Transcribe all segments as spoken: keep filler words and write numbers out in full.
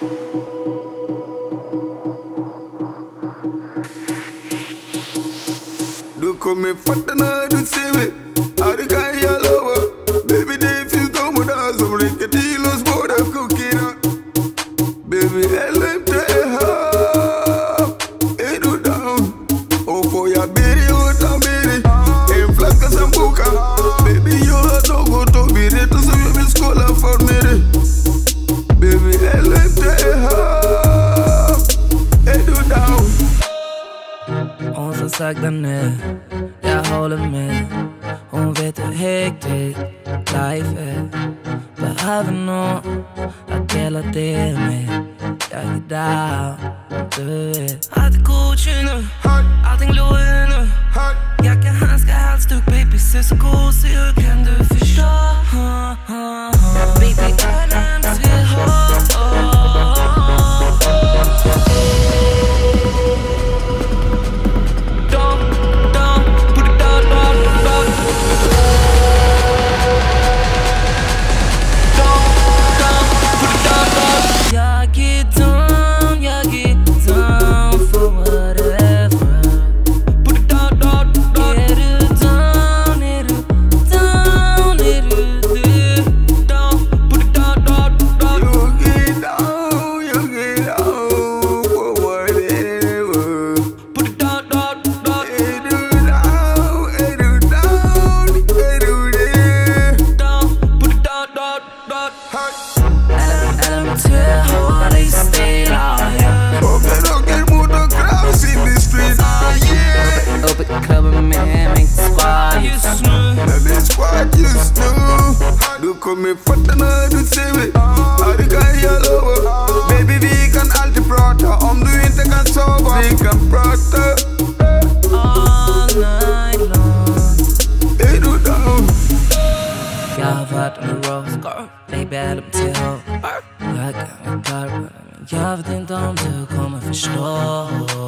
Du kommer fatta när du ser mig. Ja, det kan jag lova. Baby, det finns de och där som räcker till oss båda kokerna. Baby, L M T H, är du down? Och får jag be dig och ta med dig en flaska sambuca. Baby, jag har något att berätta som jag vill skåla för med dig. Baby, L M T H, är du down? Hon som sakta ner, jag håller med. Hon vet hur hektiskt life är. Behöver någon att dela det med. Jag är down, du vet. Allt är Gucci nu, allting Louis nu. Jacka, handskar, halsduk, baby, ser så gosig ut. Kan du förstå? Baby, L M T H. Du kommer fatta när du ser mig. Ja, det kan jag lova. Baby, vi kan alltid prata. Om du inte kan sova, vi kan prata all night long. Är du down? Jag har varit en rose girl, baby, L M T H. Jag kan inte tarva, men jag vet inte om du kommer förstå.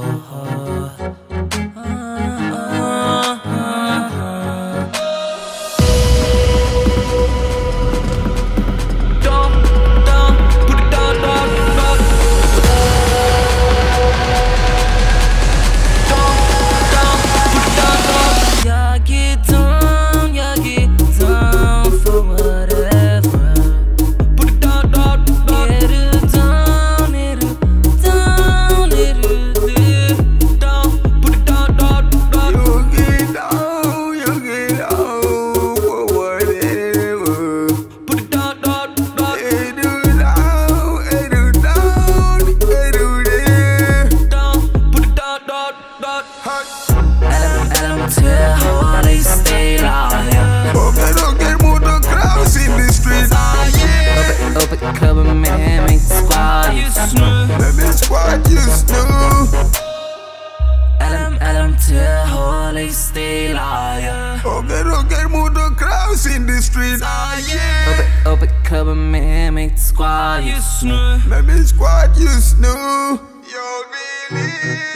Rocker, rocker, motor crowds in the street. Ah yeah. Uppe, uppe klubben med mitt squad just nu. Med min squad just nu. Jag vill